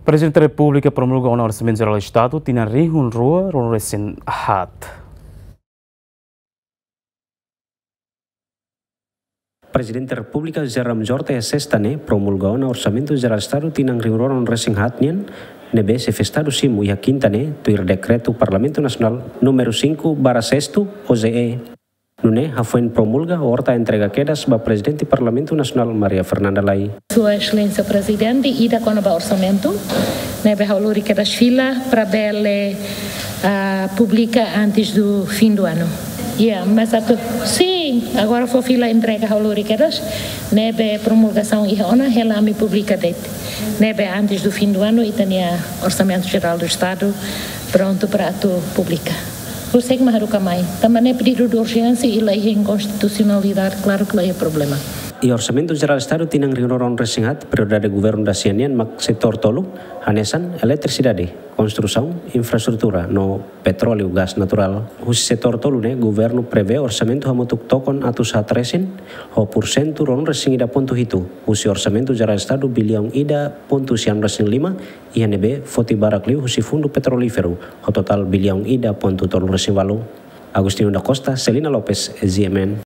Presidente da República promulgou o Orçamento Geral do Estado, tina rihun rua, recém hat. Presidente da República Jerome Jorge Sestane promulgou o Orçamento Geral do Estado tina rihun recém hatnian, nebe se festado simu e quintane tuir decreto Parlamento Nacional número 5/6 OZE. Nune, Hafuen promulga horta entrega quedas ba Presidente do Parlamento Nacional Maria Fernanda Lai. Sua Excelência Presidente, ida com o orçamento, nebe hauluri quedas fila para bele publica antes do fim do ano. Mas sim, agora foi fila entrega hauluri quedas, nebe promulgação e ona relame publica dete. Nebe antes do fim do ano e tinha Orçamento Geral do Estado pronto para tu publicar. Você que maharuka mai, também é pedido de urgência e lei de inconstitucionalidade, claro que lei é problema. E Orçamento Geral do Estado tinang ringoron resingat periode governo da Sianian mak setor tolu, hanesan eletricidade, construção, infraestrutura no petróleo, gás natural. O setor tolu ne governo prevê orçamento hamutuk tokon atus hatresin, ho porcento ron resingida ponto hitu. O Orçamento Geral do Estado bilhão ida ponto sian resing lima, INB foti barakliu husi fundo petrolífero, ho total bilhão ida ponto tolu resing walu. Agustinho da Costa, Celina Lopes, ZMN.